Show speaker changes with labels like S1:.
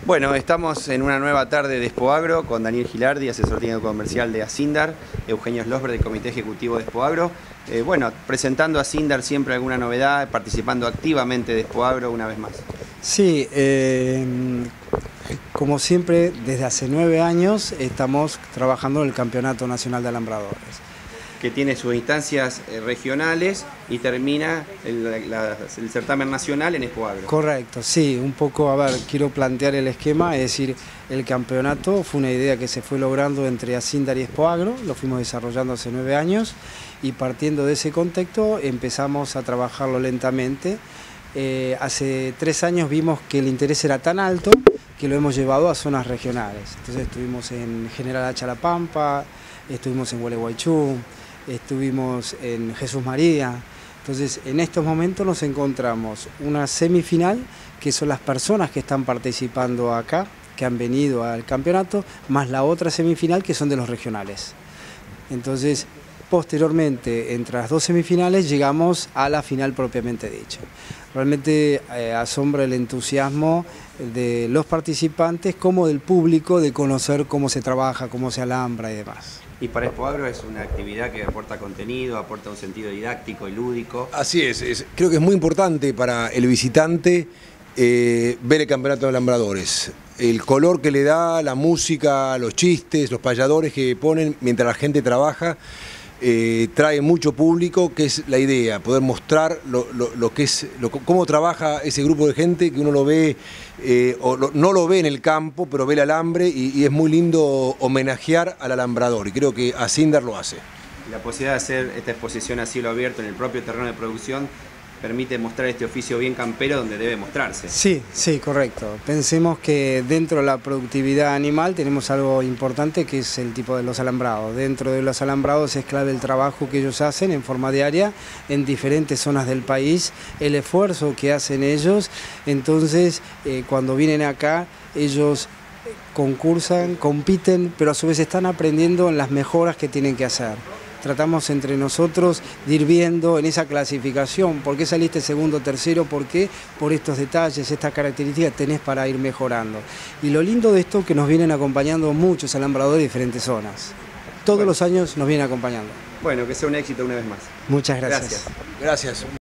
S1: Bueno, estamos en una nueva tarde de Expoagro con Daniel Gilardi, asesor técnico comercial de Asindar, Eugenio Slosberg del Comité Ejecutivo de Expoagro. Bueno, presentando a Asindar siempre alguna novedad, participando activamente de Expoagro una vez más.
S2: Sí, como siempre, desde hace 9 años estamos trabajando en el Campeonato Nacional de Alambradores,
S1: que tiene sus instancias regionales y termina el certamen nacional en Expoagro.
S2: Correcto, sí, un poco, a ver, quiero plantear el esquema, es decir, el campeonato fue una idea que se fue logrando entre Asindar y Expoagro, lo fuimos desarrollando hace 9 años y partiendo de ese contexto empezamos a trabajarlo lentamente. Hace 3 años vimos que el interés era tan alto que lo hemos llevado a zonas regionales. Entonces estuvimos en General Hacha La Pampa, estuvimos en Gualeguaychú, estuvimos en Jesús María. Entonces en estos momentos nos encontramos una semifinal, que son las personas que están participando acá, que han venido al campeonato, más la otra semifinal que son de los regionales. Entonces posteriormente, entre las 2 semifinales, llegamos a la final propiamente dicha. Realmente asombra el entusiasmo de los participantes como del público de conocer cómo se trabaja, cómo se alambra y demás.
S1: Y para Expoagro es una actividad que aporta contenido, aporta un sentido didáctico y lúdico.
S3: Así es, creo que es muy importante para el visitante ver el campeonato de alambradores. El color que le da, la música, los chistes, los payadores que ponen mientras la gente trabaja, trae mucho público, que es la idea, poder mostrar cómo trabaja ese grupo de gente que uno lo ve, no lo ve en el campo, pero ve el alambre y es muy lindo homenajear al alambrador y creo que Asindar lo hace.
S1: La posibilidad de hacer esta exposición a cielo abierto en el propio terreno de producción permite mostrar este oficio bien campero donde debe mostrarse.
S2: Sí, correcto. Pensemos que dentro de la productividad animal tenemos algo importante que es el tipo de los alambrados. Dentro de los alambrados es clave el trabajo que ellos hacen en forma diaria en diferentes zonas del país, el esfuerzo que hacen ellos. Entonces, cuando vienen acá, ellos concursan, compiten, pero a su vez están aprendiendo en las mejoras que tienen que hacer. Tratamos entre nosotros de ir viendo en esa clasificación, por qué saliste segundo, tercero, por qué, por estos detalles, estas características tenés para ir mejorando. Y lo lindo de esto es que nos vienen acompañando muchos alambradores de diferentes zonas. Todos los años nos vienen acompañando.
S1: Bueno, que sea un éxito una vez más.
S2: Muchas gracias.
S3: Gracias.